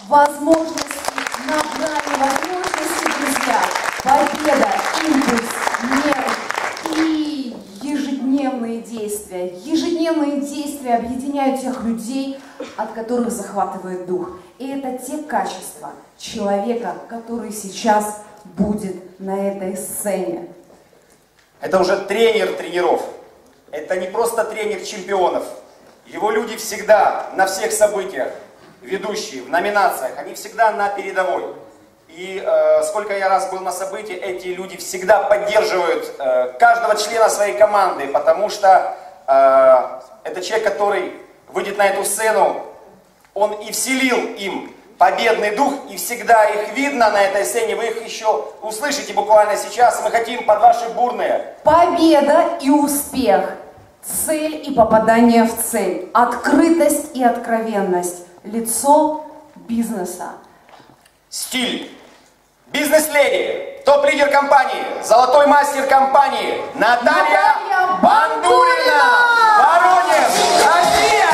возможности, на грани возможности, друзья. Победа, импульс, нерв и ежедневные действия. Ежедневные действия объединяют тех людей, от которых захватывает дух. И это те качества человека, который сейчас будет на этой сцене. Это уже тренер тренеров. Это не просто тренер чемпионов. Его люди всегда на всех событиях, ведущие, в номинациях, они всегда на передовой. И сколько я раз был на событии, эти люди всегда поддерживают каждого члена своей команды, потому что это человек, который выйдет на эту сцену, он и вселил им победный дух, и всегда их видно на этой сцене, вы их еще услышите буквально сейчас, мы хотим под ваши бурные. Победа и успех, цель и попадание в цель, открытость и откровенность, лицо бизнеса. Стиль. Бизнес-леди, топ-лидер компании, золотой мастер компании Наталья Бандурина, Воронеж, Россия!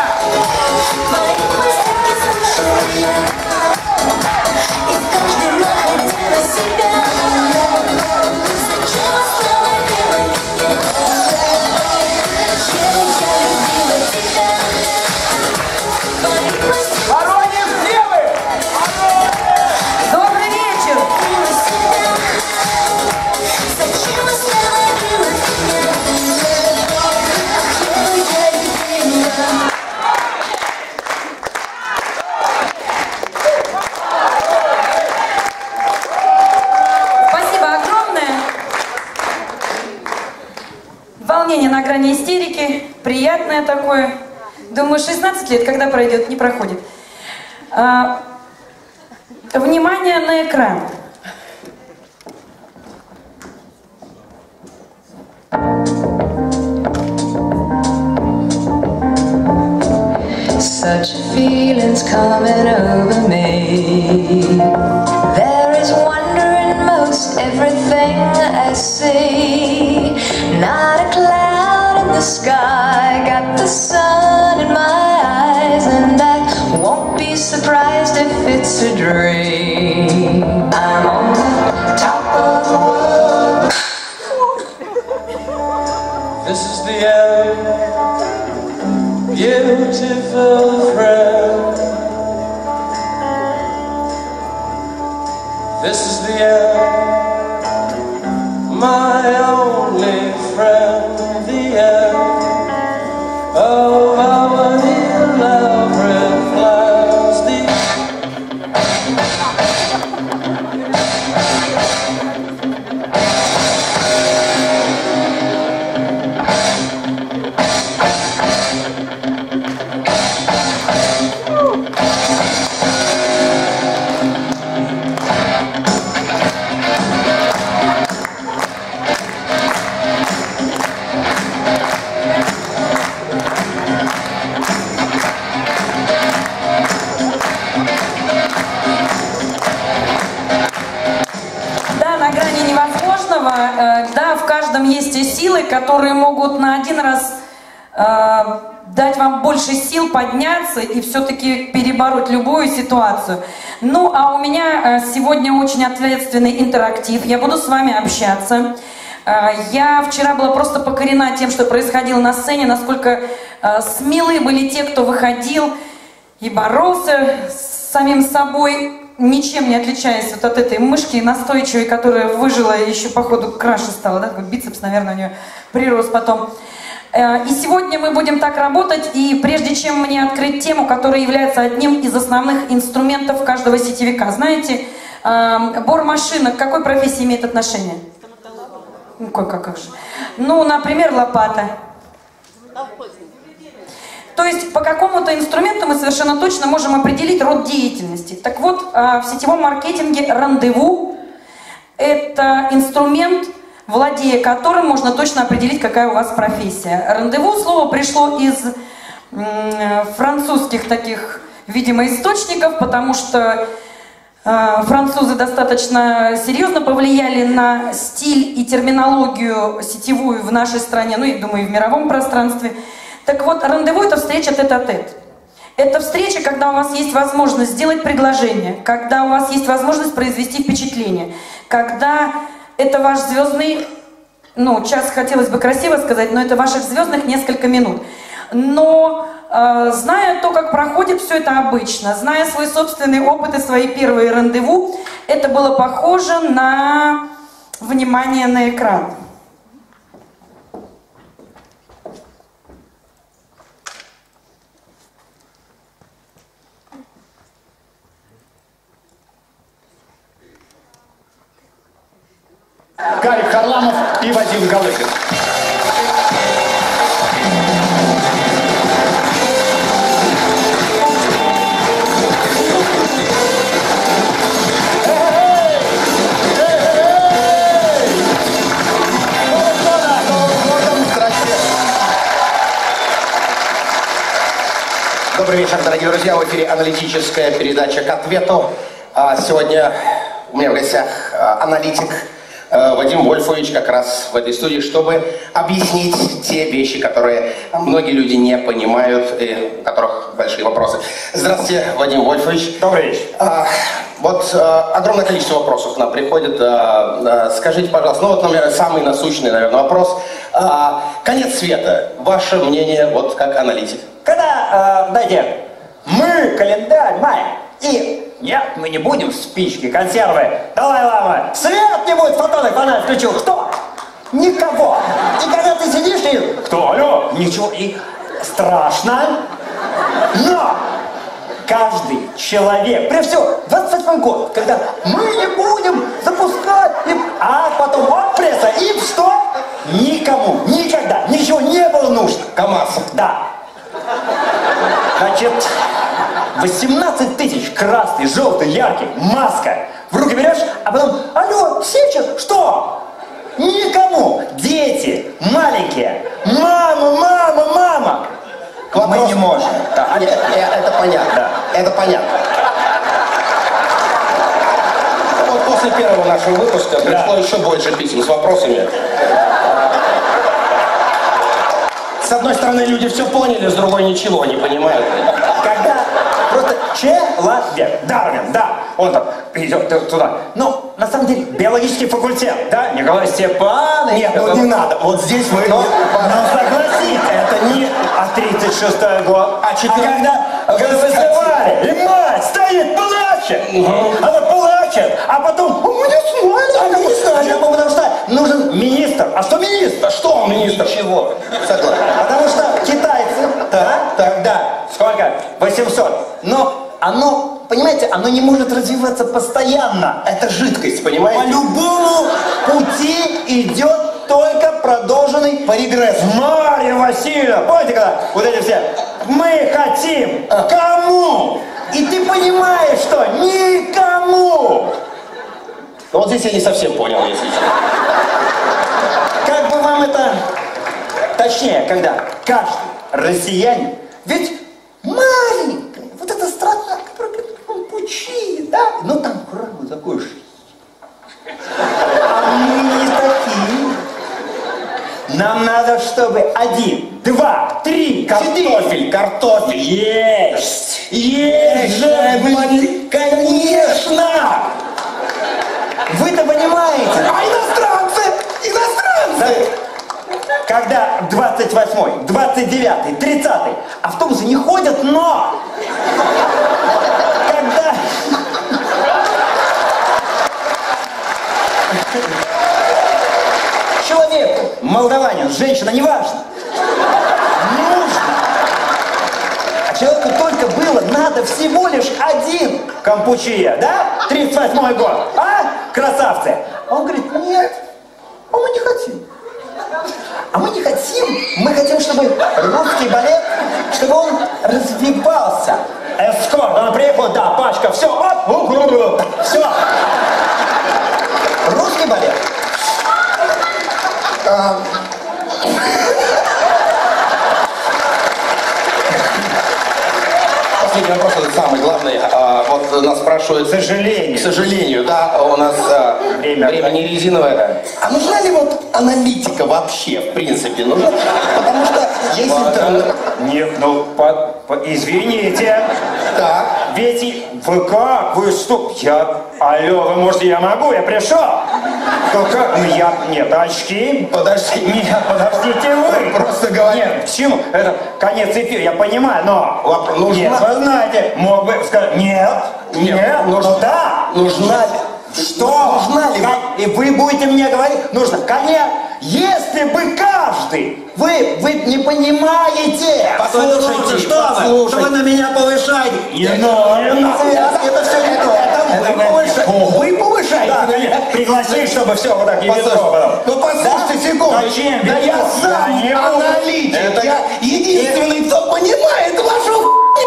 Воронеж, где вы? Добрый вечер! Спасибо огромное. Волнение на грани истерики, приятное такое. Думаю, 16 лет, когда пройдет, не проходит. Внимание на экран. Such feelings coming over me. There is wonder in most everything I see. Not a cloud in the sky, got the sun in my eyes, and I won't be surprised if it's a dream. I'm on the top of the world. This is the end. Beautiful friend, this is the end, my only friend, the end of our elaborate plans. Да, в каждом есть те силы, которые могут на один раз дать вам больше сил подняться и все-таки перебороть любую ситуацию. Ну, а у меня сегодня очень ответственный интерактив. Я буду с вами общаться. Я вчера была просто покорена тем, что происходило на сцене, насколько смелы были те, кто выходил и боролся с самим собой, ничем не отличаясь вот от этой мышки настойчивой, которая выжила и еще, походу, краше стала, да? Бицепс, наверное, у нее прирос потом. И сегодня мы будем так работать, и прежде чем мне открыть тему, которая является одним из основных инструментов каждого сетевика, знаете, бормашина к какой профессии имеет отношение? Ну, как же? Ну, например, лопата. То есть по какому-то инструменту мы совершенно точно можем определить род деятельности. Так вот, в сетевом маркетинге рандеву – это инструмент, владея которым можно точно определить, какая у вас профессия. Рандеву слово пришло из французских таких, видимо, источников, потому что французы достаточно серьезно повлияли на стиль и терминологию сетевую в нашей стране, ну и, думаю, и в мировом пространстве. Так вот, рандеву – это встреча тет-а-тет. Это встреча, когда у вас есть возможность сделать предложение, когда у вас есть возможность произвести впечатление, когда это ваш звездный, ну, час хотелось бы красиво сказать, но это ваших звездных несколько минут. Но зная то, как проходит все это обычно, зная свой собственный опыт и свои первые рандеву, это было похоже на внимание на экран. Гарик Харламов и Вадим Галыгин. Добрый вечер, дорогие друзья. В эфире аналитическая передача «К ответу». Сегодня у меня в гостях аналитик Вадим Вольфович как раз в этой студии, чтобы объяснить те вещи, которые многие люди не понимают и у которых большие вопросы. Здравствуйте, Вадим Вольфович. Добрый вечер. Вот огромное количество вопросов к нам приходит. Скажите, пожалуйста, ну вот, например, самый насущный, наверное, вопрос. Конец света. Ваше мнение, вот как аналитик? Когда, знаете, мы календарь маем, и нет, мы не будем спички, консервы, Далай-Лама, свет не будет, фотоны, фонарь включил, кто? Никого. И когда ты сидишь и... Кто? Алло? Ничего, и страшно, но каждый человек, прежде всего, 28 год, когда мы не будем запускать, а потом вот пресса, и что? Никому, никогда, ничего не было нужно. КамАЗ. Да. Значит, 18 тысяч красный, желтый, яркий, маска. В руки берешь, а потом, алло, сечет, что? Никому. Дети маленькие. Мама, мама, мама. Мы не можем. Да, это понятно. Да. Это понятно. Вот после первого нашего выпуска пришло еще больше писем с вопросами. С одной стороны, люди все поняли, с другой ничего не понимают. Когда просто человек, Дарвин, да, он там идет туда. Ну, на самом деле, биологический факультет, да, Николай Степанович. Нет, ну не надо, вот здесь вы... Ну, согласитесь, это не 36-й год, а когда голосовали, и мать стоит, плачет. Она плачет, а потом, мы не знали. Потому что нужен министр. А что министр? Что он министр? Чего? Согласен. Потому что китайцы, да, сколько? 800. Но оно, понимаете, оно не может развиваться постоянно. Это жидкость, понимаете? По любому пути идет только продолженный Прогресс. Марья Васильевна, помните, когда вот эти все, мы хотим, кому? И ты понимаешь, что никому. Ну вот здесь я не совсем понял, если честно. Как бы вам это точнее, когда каждый россиянин, ведь маленькая, вот эта страна, которая как пучи, да, ну там храм такой же. А мы не такие. Нам надо, чтобы 1, 2, 3, 4. Картофель. Есть! Есть же, блин, конечно! Вы-то понимаете? А иностранцы? Иностранцы! Когда 28-й, 29-й, 30-й автобусы не ходят, но когда человеку, молдаванин, женщина, неважно, нужно, а человеку только было надо всего лишь 1 кампучия, да? 38-й год, а? Красавцы! А он говорит, нет, а мы не хотим. А мы не хотим, мы хотим, чтобы русский балет, чтобы он развивался. Эскорт, она приехала, да, пачка, все, оп, все. Русский балет. Последний вопрос, это самый главный. Вот нас спрашивают... К сожалению, да, у нас время не резиновое. А нужна ли вот аналитика вообще, в принципе? Нужна? Потому что есть интернет. Нет, ну, Извините. Так. Ведь вы как? Вы что? Алло, вы можете, я могу, я пришел. Как? Ну я... Нет, очки. Подожди. Нет, подождите вы. Просто говори. Нет, почему? Это конец эфира, я понимаю, но... Нужна... Нет, вы знаете, мог бы сказать... Нет, нужна... ну да. Нужна... Что? Нужна ли? И вы будете мне говорить, нужно, конечно, если бы каждый, вы не понимаете. Послушайте, Что вы на меня повышаете? Не надо. Это все не то. Вы повышаете. Да, пригласи, чтобы все вот так не ведро. Ну послушайте секунду. Зачем? Да я сам аналитик. Я единственный, кто понимает вашу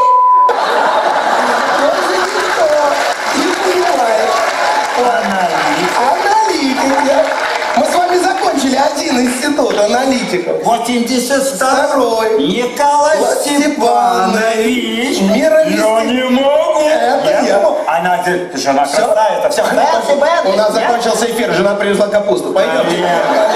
аналитик. Мы с вами закончили один институт аналитиков. 82-й. Николай Степанович. Мировист. Не могу. Это я. Она, жена красавица. Все. У нас закончился эфир, жена привезла капусту. Пойдемте.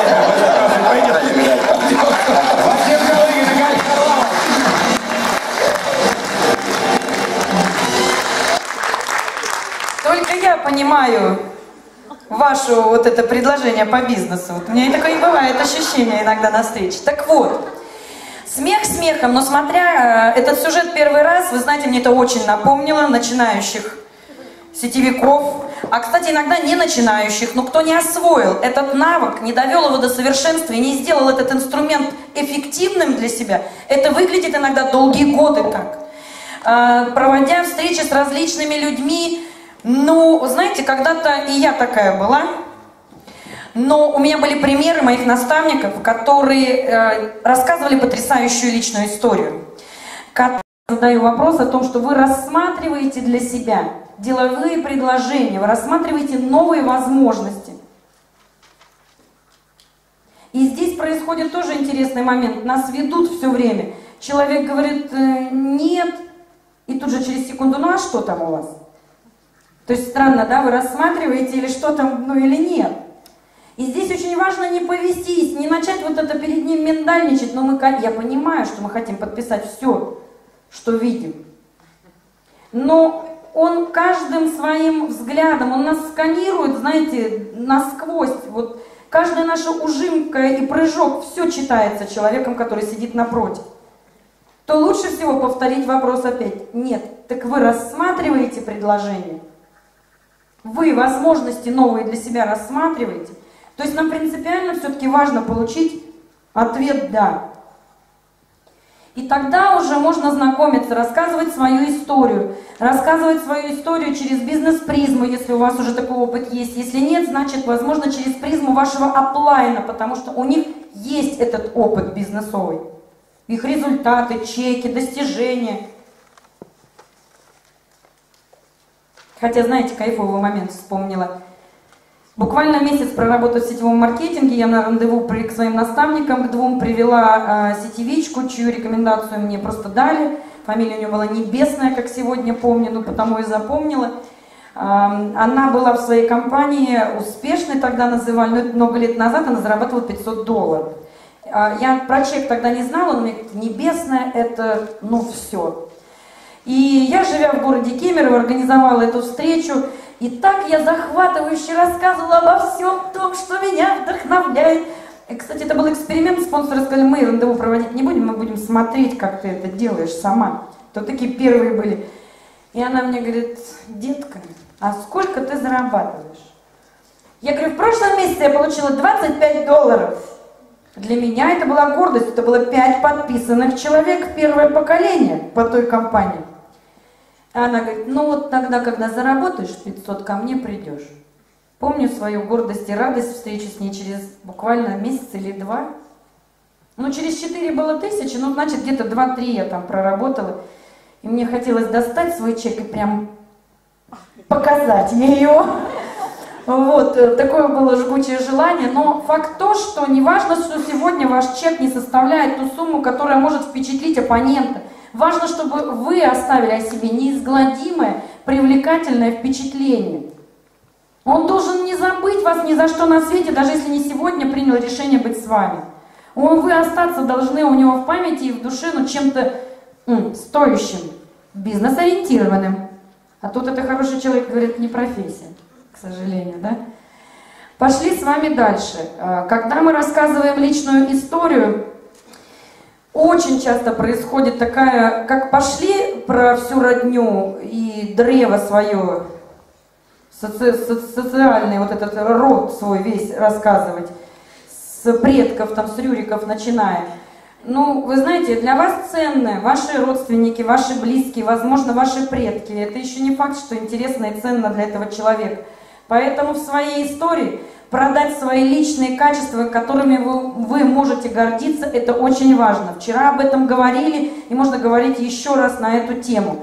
Только я понимаю ваше вот это предложение по бизнесу. Вот у меня и такое бывает ощущение иногда на встрече. Так вот, смех смехом, но смотря этот сюжет первый раз, вы знаете, мне это очень напомнило начинающих сетевиков, а, кстати, иногда не начинающих, но кто не освоил этот навык, не довел его до совершенства и не сделал этот инструмент эффективным для себя, это выглядит иногда долгие годы так. Проводя встречи с различными людьми, ну, знаете, когда-то и я такая была, но у меня были примеры моих наставников, которые рассказывали потрясающую личную историю. Я задаю вопрос о том, что вы рассматриваете для себя деловые предложения, вы рассматриваете новые возможности. И здесь происходит тоже интересный момент. Нас ведут все время. Человек говорит «нет», и тут же через секунду «ну а что там у вас?» То есть странно, да, вы рассматриваете или что там, ну или нет. И здесь очень важно не повестись, не начать вот это перед ним миндальничать, но я понимаю, что мы хотим подписать все, что видим. Но он каждым своим взглядом, он нас сканирует, знаете, насквозь. Вот каждая наша ужимка и прыжок, все читается человеком, который сидит напротив. То лучше всего повторить вопрос опять. Нет, так вы рассматриваете предложение? Вы возможности новые для себя рассматриваете? То есть нам принципиально все-таки важно получить ответ «да». И тогда уже можно знакомиться, рассказывать свою историю. Рассказывать свою историю через бизнес-призму, если у вас уже такой опыт есть. Если нет, значит, возможно, через призму вашего аплайна, потому что у них есть этот опыт бизнесовый. Их результаты, чеки, достижения. Хотя, знаете, кайфовый момент вспомнила. Буквально месяц проработав в сетевом маркетинге, я на рандеву к своим наставникам, к двум, привела сетевичку, чью рекомендацию мне просто дали. Фамилия у нее была Небесная, как сегодня помню, ну потому и запомнила. Она была в своей компании успешной, тогда называли, но это много лет назад, она зарабатывала $500. Я про чек тогда не знала, но мне говорит, Небесная, это, ну, все. И я, живя в городе Кемерово, организовала эту встречу, и так я захватывающе рассказывала обо всем том, что меня вдохновляет. И, кстати, это был эксперимент, спонсоры сказали, мы рандеву проводить не будем, мы будем смотреть, как ты это делаешь сама. То такие первые были. И она мне говорит, детка, а сколько ты зарабатываешь? Я говорю, в прошлом месяце я получила $25. Для меня это была гордость, это было 5 подписанных человек, первое поколение по той компании. Она говорит, ну вот тогда, когда заработаешь 500, ко мне придешь. Помню свою гордость и радость, встречу с ней через буквально месяц или 2. Ну, через 4 было 1000, ну, значит, где-то 2-3 я там проработала. И мне хотелось достать свой чек и прям показать ее. Вот, такое было жгучее желание. Но факт то, что не важно, что сегодня ваш чек не составляет ту сумму, которая может впечатлить оппонента. Важно, чтобы вы оставили о себе неизгладимое, привлекательное впечатление. Он должен не забыть вас ни за что на свете, даже если не сегодня принял решение быть с вами. Вы остаться должны у него в памяти и в душе, ну, чем-то стоящим, бизнес-ориентированным. А тут это хороший человек говорит, не профессия, к сожалению, да? Пошли с вами дальше. Когда мы рассказываем личную историю, очень часто происходит такая, как пошли про всю родню и древо свое, социальный вот этот род свой весь рассказывать, с предков, там, с Рюриков начиная. Ну, вы знаете, для вас ценны ваши родственники, ваши близкие, возможно, ваши предки. Это еще не факт, что интересно и ценно для этого человека. Поэтому в своей истории продать свои личные качества, которыми вы можете гордиться, это очень важно. Вчера об этом говорили, и можно говорить еще раз на эту тему.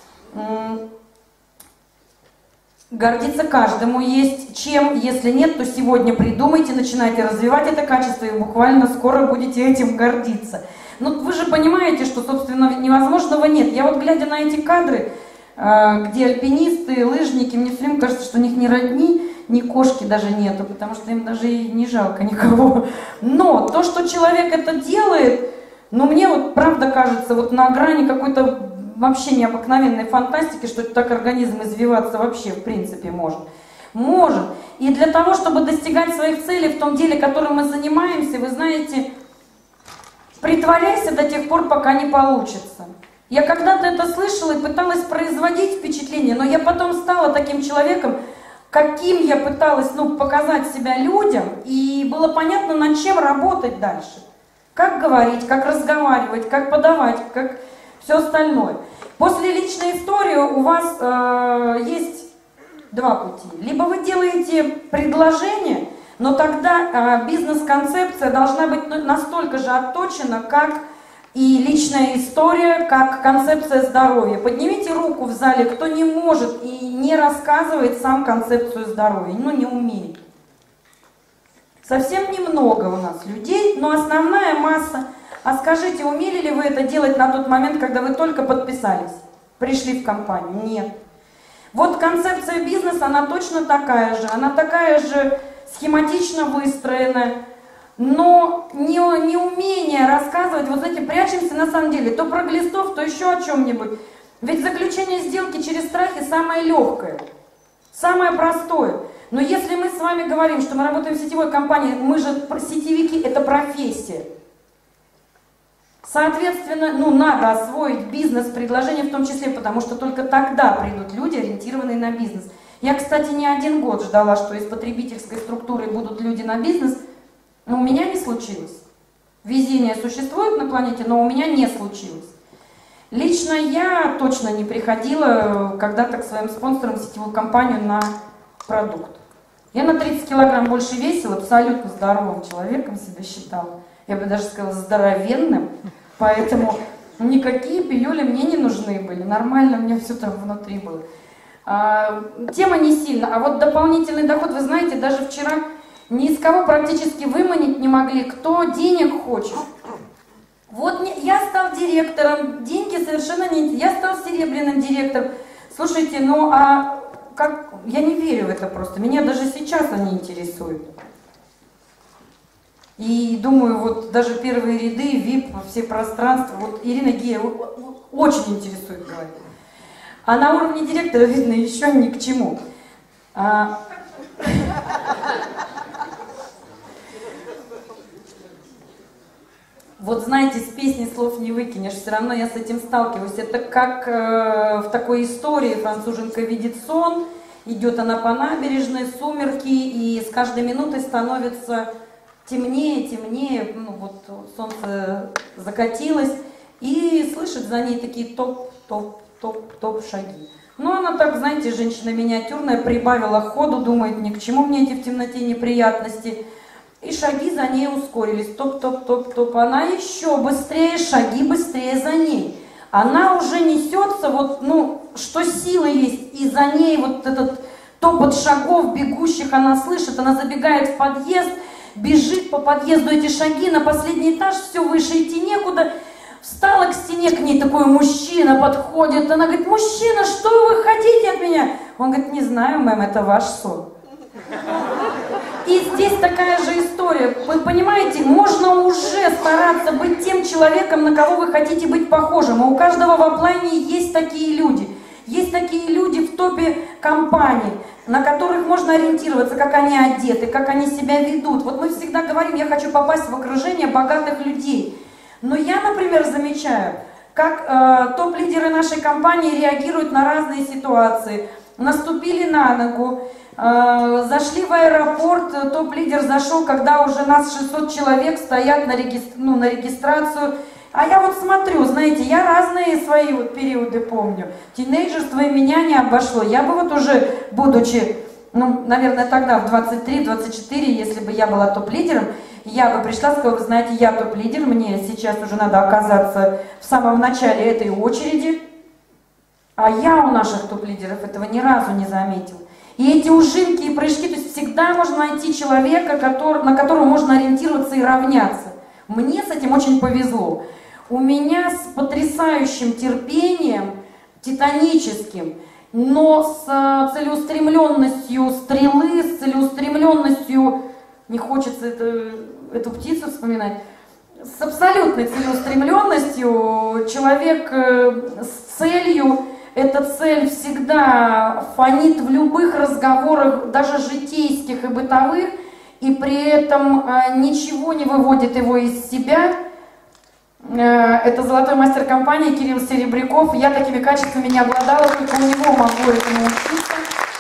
Гордиться каждому есть чем, если нет, то сегодня придумайте, начинайте развивать это качество, и буквально скоро будете этим гордиться. Но вы же понимаете, что, собственно, невозможного нет. Я вот, глядя на эти кадры, где альпинисты, лыжники, мне все время кажется, что у них ни родни, ни кошки даже нету, потому что им даже и не жалко никого. Но то, что человек это делает, ну, мне вот правда кажется, вот на грани какой-то вообще необыкновенной фантастики, что так организм извиваться вообще в принципе может. Может. И для того, чтобы достигать своих целей в том деле, которым мы занимаемся, вы знаете, притворяйся до тех пор, пока не получится. Я когда-то это слышала и пыталась производить впечатление, но я потом стала таким человеком, каким я пыталась, ну, показать себя людям, и было понятно, над чем работать дальше. Как говорить, как разговаривать, как подавать, как все остальное. После личной истории у вас есть два пути. Либо вы делаете предложение, но тогда бизнес-концепция должна быть настолько же отточена, как и личная история, как концепция здоровья. Поднимите руку в зале, кто не может и не рассказывает сам концепцию здоровья, ну не умеет. Совсем немного у нас людей, но основная масса. А скажите, умели ли вы это делать на тот момент, когда вы только подписались, пришли в компанию? Нет. Вот концепция бизнеса, она точно такая же схематично выстроенная, но неумение рассказывать, вот знаете, прячемся на самом деле, то про глистов, то еще о чем-нибудь. Ведь заключение сделки через страхи самое легкое, самое простое. Но если мы с вами говорим, что мы работаем в сетевой компании, мы же сетевики, это профессия. Соответственно, ну, надо освоить бизнес-предложение в том числе, потому что только тогда придут люди, ориентированные на бизнес. Я, кстати, не один год ждала, что из потребительской структуры будут люди на бизнес, но у меня не случилось. Везение существует на планете, но у меня не случилось. Лично я точно не приходила когда-то к своим спонсорам в сетевую компанию на продукт. Я на 30 килограмм больше весила, абсолютно здоровым человеком себя считала. Я бы даже сказала, здоровенным. Поэтому никакие пилюли мне не нужны были. Нормально у меня все там внутри было. Тема не сильно. А вот дополнительный доход, вы знаете, даже вчера ни из кого практически выманить не могли, кто денег хочет. Вот я стал директором, деньги совершенно не... Я стал серебряным директором. Слушайте, ну а как... Я не верю в это просто. Меня даже сейчас они интересуют. И думаю, вот даже первые ряды, VIP, все пространства, вот Ирина Гея очень интересует, говорит. А на уровне директора, видно, еще ни к чему. Вот знаете, с песни слов не выкинешь, все равно я с этим сталкиваюсь. Это как в такой истории француженка видит сон, идет она по набережной, сумерки, и с каждой минутой становится темнее, темнее, ну вот солнце закатилось, и слышит за ней такие топ-топ-топ-топ шаги. Ну, она так, знаете, женщина миниатюрная, прибавила ходу, думает, ни к чему мне эти в темноте неприятности. И шаги за ней ускорились, топ-топ-топ-топ. Она еще быстрее, шаги быстрее за ней. Она уже несется, вот, ну, что силы есть, и за ней вот этот топот шагов бегущих она слышит, она забегает в подъезд, бежит по подъезду эти шаги, на последний этаж, все выше идти некуда. Встала к стене, к ней такой мужчина подходит, она говорит, мужчина, что вы хотите от меня? Он говорит, не знаю, мэм, это ваш сон. И здесь такая же история. Вы понимаете, можно уже стараться быть тем человеком, на кого вы хотите быть похожим. И у каждого в оплайне есть такие люди. Есть такие люди в топе компаний, на которых можно ориентироваться, как они одеты, как они себя ведут. Вот мы всегда говорим, я хочу попасть в окружение богатых людей. Но я, например, замечаю, как топ-лидеры нашей компании реагируют на разные ситуации. Наступили на ногу, зашли в аэропорт, топ-лидер зашел, когда уже нас 600 человек стоят на регистрацию. А я вот смотрю, знаете, я разные свои вот периоды помню. Тинейджерство и меня не обошло. Я бы вот уже, будучи, ну, наверное, тогда в 23-24, если бы я была топ-лидером, я бы пришла и сказала, вы знаете, я топ-лидер, мне сейчас уже надо оказаться в самом начале этой очереди. А я у наших топ-лидеров этого ни разу не заметила. И эти ужимки и прыжки, то есть всегда можно найти человека, на которого можно ориентироваться и равняться. Мне с этим очень повезло. У меня с потрясающим терпением, титаническим, но с целеустремленностью стрелы, с целеустремленностью, не хочется эту птицу вспоминать, с абсолютной целеустремленностью человек с целью. Эта цель всегда фонит в любых разговорах, даже житейских и бытовых, и при этом ничего не выводит его из себя. Это золотой мастер компании Кирилл Серебряков. Я такими качествами не обладала, только у него могу этому научиться.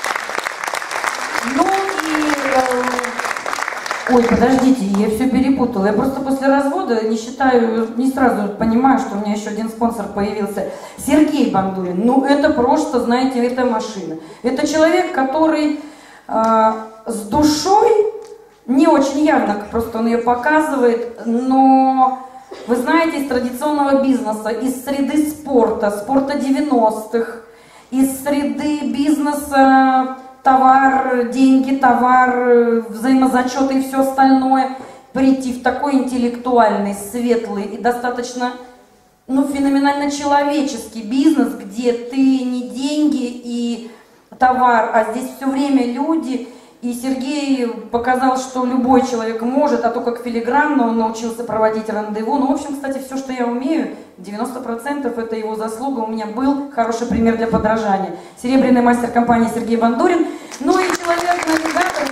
Ну и... Ой, подождите, я все перепутала. Я просто после развода не сразу понимаю, что у меня еще один спонсор появился. Сергей Бандурин. Ну это просто, знаете, это машина. Это человек, который с душой, не очень явно, просто он ее показывает, но... Вы знаете, из традиционного бизнеса, из среды спорта 90-х, из среды бизнеса товар, деньги, товар, взаимозачеты и все остальное, прийти в такой интеллектуальный, светлый и достаточно, феноменально человеческий бизнес, где ты не деньги и товар, а здесь все время люди. И Сергей показал, что любой человек может, а то как филигранно он научился проводить рандеву. Ну, в общем, кстати, все, что я умею, 90% это его заслуга. У меня был хороший пример для подражания. Серебряный мастер компании Сергей Бандурин. Ну и человек-навигатор,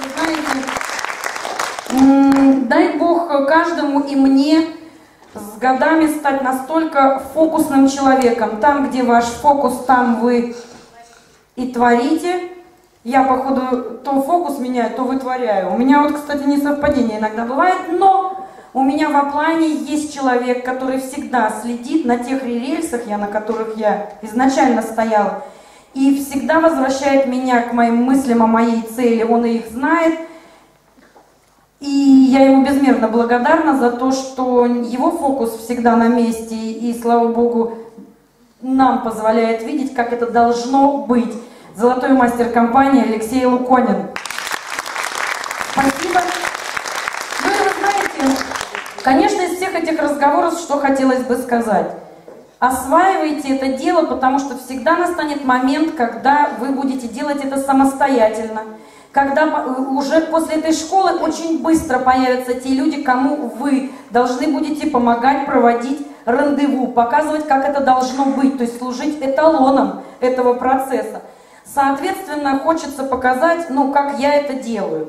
вы знаете, дай Бог каждому и мне с годами стать настолько фокусным человеком. Там, где ваш фокус, там вы и творите. Я, походу, то фокус меняю, то вытворяю. У меня вот, кстати, несовпадение иногда бывает, но у меня в оплайне есть человек, который всегда следит на тех рельсах, на которых я изначально стояла, и всегда возвращает меня к моим мыслям о моей цели. Он их знает, и я ему безмерно благодарна за то, что его фокус всегда на месте, и, слава Богу, нам позволяет видеть, как это должно быть. Золотой мастер компании Алексей Луконин. Спасибо. Ну и вы знаете, конечно, из всех этих разговоров, что хотелось бы сказать. Осваивайте это дело, потому что всегда настанет момент, когда вы будете делать это самостоятельно. Когда уже после этой школы очень быстро появятся те люди, кому вы должны будете помогать проводить рандеву, показывать, как это должно быть, то есть служить эталоном этого процесса. Соответственно, хочется показать, как я это делаю.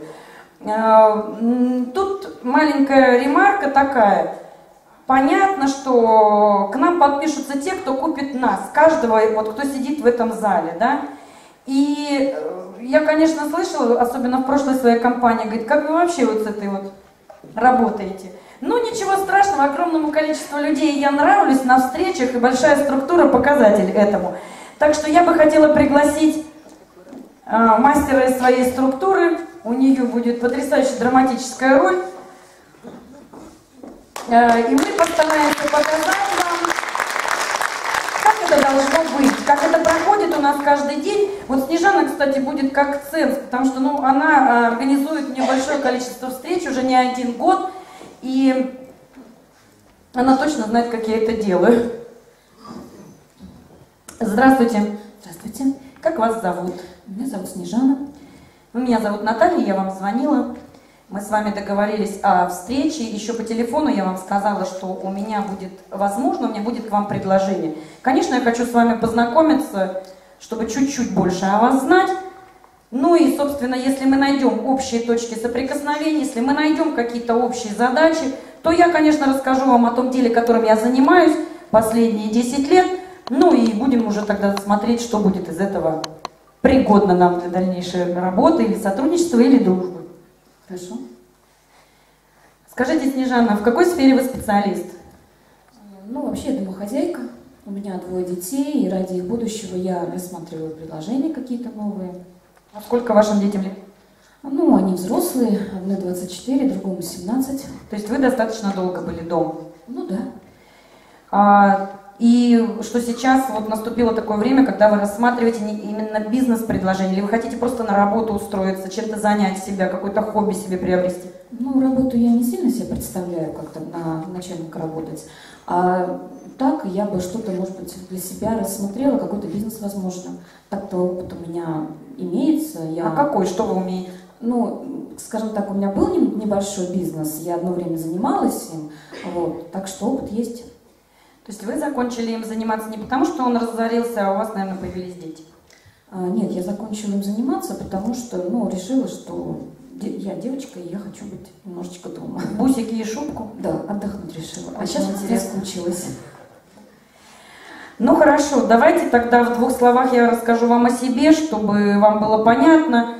Тут маленькая ремарка такая. Понятно, что к нам подпишутся те, кто купит нас, каждого, кто сидит в этом зале, да. И я, конечно, слышала, особенно в прошлой своей компании, говорит, как вы вообще с этой работаете? Ну, ничего страшного, огромному количеству людей я нравлюсь на встречах, и большая структура показатель этому. Так что я бы хотела пригласить мастера из своей структуры. У нее будет потрясающая драматическая роль. И мы постараемся показать вам, как это должно быть, как это проходит у нас каждый день. Вот Снежана, кстати, будет как ценз, потому что она организует небольшое количество встреч уже не один год. И она точно знает, как я это делаю. Здравствуйте. Здравствуйте. Как вас зовут? Меня зовут Снежана. Меня зовут Наталья, я вам звонила. Мы с вами договорились о встрече. Еще по телефону я вам сказала, что у меня будет, возможно, у меня будет к вам предложение. Конечно, я хочу с вами познакомиться, чтобы чуть-чуть больше о вас знать. Ну и, собственно, если мы найдем общие точки соприкосновения, если мы найдем какие-то общие задачи, то я, конечно, расскажу вам о том деле, которым я занимаюсь последние 10 лет. Ну и будем уже тогда смотреть, что будет из этого пригодно нам для дальнейшей работы или сотрудничества, или дружбы. Хорошо. Скажите, Снежана, в какой сфере вы специалист? Ну, вообще я домохозяйка. У меня 2 детей, и ради их будущего я рассматриваю предложения какие-то новые. А сколько вашим детям лет? Ну, они взрослые, одной 24, другому 17. То есть вы достаточно долго были дома? Ну да. И что сейчас вот наступило такое время, когда вы рассматриваете именно бизнес-предложение, или вы хотите просто на работу устроиться, чем-то занять себя, какое-то хобби себе приобрести? Ну, работу я не сильно себе представляю, как-то на начальника работать. А так я бы что-то, может быть, для себя рассмотрела, какой-то бизнес, возможно. Так-то опыт у меня имеется. А какой? Что вы умеете? Ну, скажем так, у меня был небольшой бизнес, я одно время занималась им, вот, так что опыт есть. То есть вы закончили им заниматься не потому, что он разорился, а у вас, наверное, появились дети? Нет, я закончила им заниматься, потому что, ну, решила, что я девочка, и я хочу быть немножечко дома. Бусики и шубку? Да, отдохнуть решила. А Очень сейчас интересно. я скучилась. Ну хорошо, давайте тогда в 2 словах я расскажу вам о себе, чтобы вам было понятно.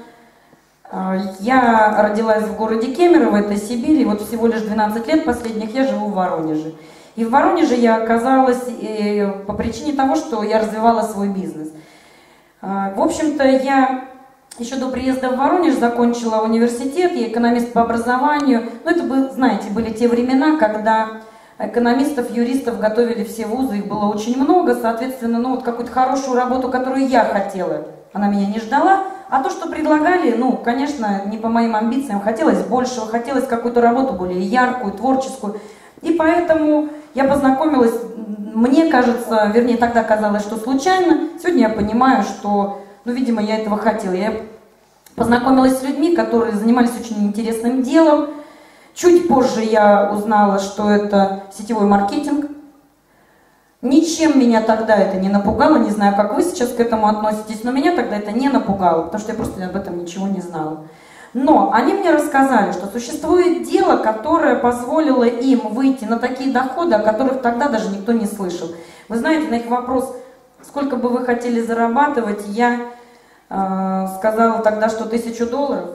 Я родилась в городе Кемерово, это Сибирь, и вот всего лишь 12 лет последних я живу в Воронеже. И в Воронеже я оказалась по причине того, что я развивала свой бизнес. В общем-то, я еще до приезда в Воронеж закончила университет, я экономист по образованию. Но это, знаете, были те времена, когда экономистов, юристов готовили все вузы, их было очень много, соответственно, ну вот какую-то хорошую работу, которую я хотела, она меня не ждала. А то, что предлагали, ну, конечно, не по моим амбициям, хотелось большего, хотелось какую-то работу более яркую, творческую. И поэтому я познакомилась, мне кажется, вернее, тогда казалось, что случайно. Сегодня я понимаю, что, ну, видимо, я этого хотела. Я познакомилась с людьми, которые занимались очень интересным делом. Чуть позже я узнала, что это сетевой маркетинг. Ничем меня тогда это не напугало, не знаю, как вы сейчас к этому относитесь, но меня тогда это не напугало, потому что я просто об этом ничего не знала. Но они мне рассказали, что существует дело, которое позволило им выйти на такие доходы, о которых тогда даже никто не слышал. Вы знаете, на их вопрос, сколько бы вы хотели зарабатывать, я сказала тогда, что $1000.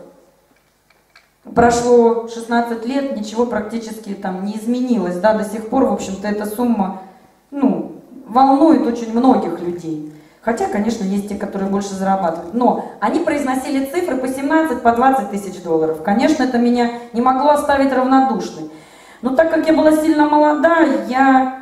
Прошло 16 лет, ничего практически там не изменилось, да, до сих пор, в общем-то, эта сумма, ну, волнует очень многих людей. Хотя, конечно, есть те, которые больше зарабатывают. Но они произносили цифры по 17, по 20 тысяч долларов. Конечно, это меня не могло оставить равнодушной. Но так как я была сильно молода, я,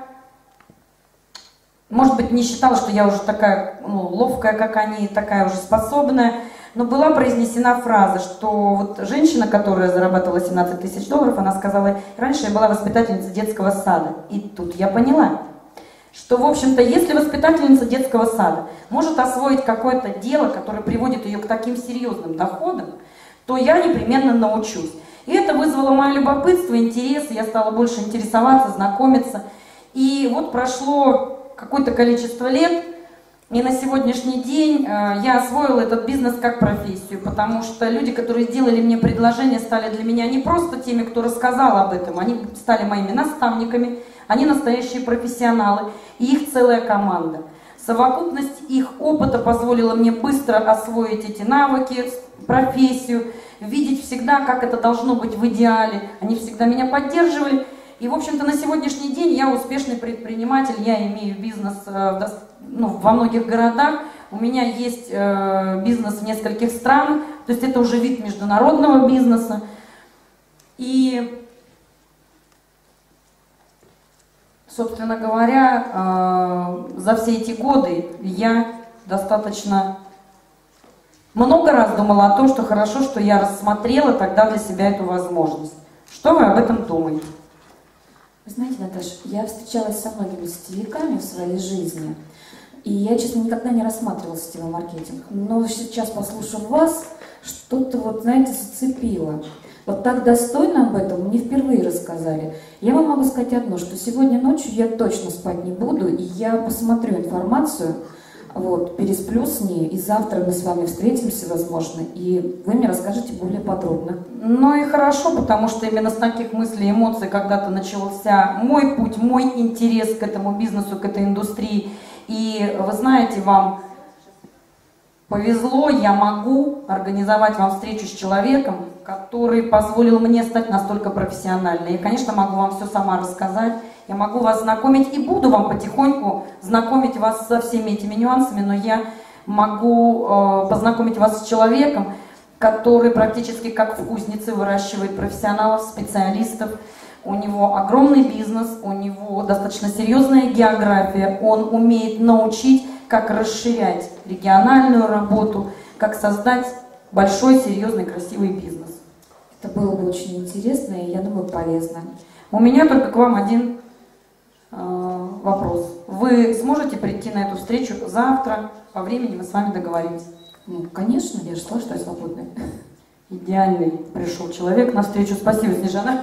может быть, не считала, что я уже такая, ну, ловкая, как они, такая уже способная. Но была произнесена фраза, что вот женщина, которая зарабатывала 17 тысяч долларов, она сказала: раньше я была воспитательницей детского сада. И тут я поняла, что, в общем-то, если воспитательница детского сада может освоить какое-то дело, которое приводит ее к таким серьезным доходам, то я непременно научусь. И это вызвало мое любопытство, интерес, я стала больше интересоваться, знакомиться. И вот прошло какое-то количество лет, и на сегодняшний день я освоила этот бизнес как профессию, потому что люди, которые сделали мне предложение, стали для меня не просто теми, кто рассказал об этом, они стали моими наставниками, они настоящие профессионалы, и их целая команда. Совокупность их опыта позволила мне быстро освоить эти навыки, профессию, видеть всегда, как это должно быть в идеале. Они всегда меня поддерживали. И, в общем-то, на сегодняшний день я успешный предприниматель, я имею бизнес во многих городах, у меня есть бизнес в нескольких странах, то есть это уже вид международного бизнеса. И, собственно говоря, за все эти годы я достаточно много раз думала о том, что хорошо, что я рассмотрела тогда для себя эту возможность. Что вы об этом думаете? Вы знаете, Наташа, я встречалась со многими сетевиками в своей жизни, и я, честно, никогда не рассматривала сетевой маркетинг. Но сейчас, послушав вас, что-то, вот, знаете, зацепило. вот так достойно об этом мне впервые рассказали. Я вам могу сказать одно, что сегодня ночью я точно спать не буду, и я посмотрю информацию, вот, пересплю с ней, и завтра мы с вами встретимся, возможно, и вы мне расскажете более подробно. Ну и хорошо, потому что именно с таких мыслей и эмоций когда-то начался мой путь, мой интерес к этому бизнесу, к этой индустрии. И вы знаете, вам повезло, я могу организовать вам встречу с человеком, который позволил мне стать настолько профессиональной. Я, конечно, могу вам все сама рассказать, я могу вас знакомить и буду вам потихоньку знакомить вас со всеми этими нюансами, но я могу познакомить вас с человеком, который практически как в кузнице выращивает профессионалов, специалистов. У него огромный бизнес, у него достаточно серьезная география, он умеет научить, как расширять региональную работу, как создать большой, серьезный, красивый бизнес. Это было бы очень интересно и, я думаю, полезно. У меня только к вам один вопрос. Вы сможете прийти на эту встречу завтра? По времени мы с вами договоримся. Ну, конечно, я же сказала, что я свободная. Идеальный пришел человек на встречу. Спасибо, Снежана.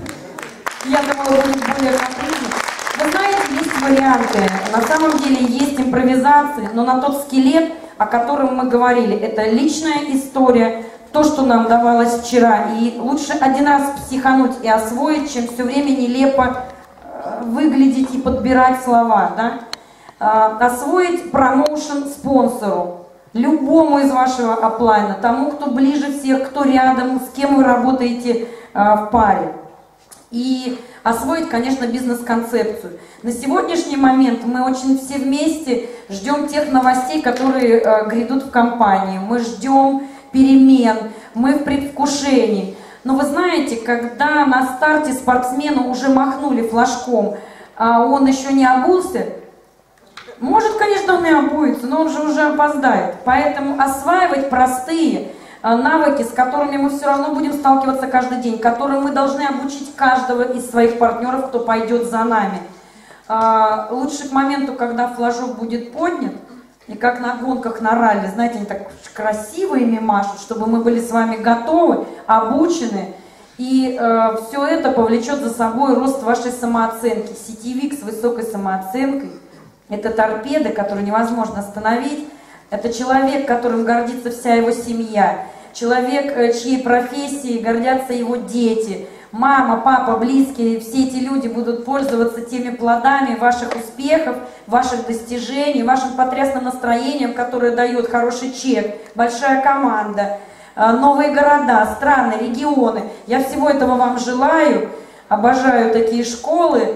Я думала, будет более конкретно. Вы знаете, есть варианты. На самом деле есть импровизации, но на тот скелет, о котором мы говорили, это личная история, то, что нам давалось вчера. И лучше один раз психануть и освоить, чем все время нелепо выглядеть и подбирать слова. Да? Освоить промоушен спонсору, любому из вашего аплайна, тому, кто ближе всех, кто рядом, с кем вы работаете в паре. И освоить, конечно, бизнес-концепцию. На сегодняшний момент мы очень все вместе ждем тех новостей, которые грядут в компании. Мы ждем перемен, мы в предвкушении. Но вы знаете, когда на старте спортсмену уже махнули флажком, а он еще не обулся, может, конечно, он и обуется, но он же уже опоздает. Поэтому осваивать простые навыки, с которыми мы все равно будем сталкиваться каждый день, которые мы должны обучить каждого из своих партнеров, кто пойдет за нами. Лучше к моменту, когда флажок будет поднят, и как на гонках на ралли, знаете, они так красиво ими машут, чтобы мы были с вами готовы, обучены, и все это повлечет за собой рост вашей самооценки. Сетевик с высокой самооценкой – это торпеда, которую невозможно остановить. Это человек, которым гордится вся его семья, человек, чьей профессией гордятся его дети. Мама, папа, близкие, все эти люди будут пользоваться теми плодами ваших успехов, ваших достижений, вашим потрясным настроением, которое дает хороший чек, большая команда, новые города, страны, регионы. Я всего этого вам желаю, обожаю такие школы.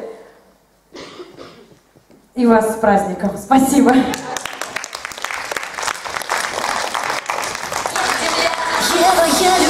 И вас с праздником. Спасибо. Ева,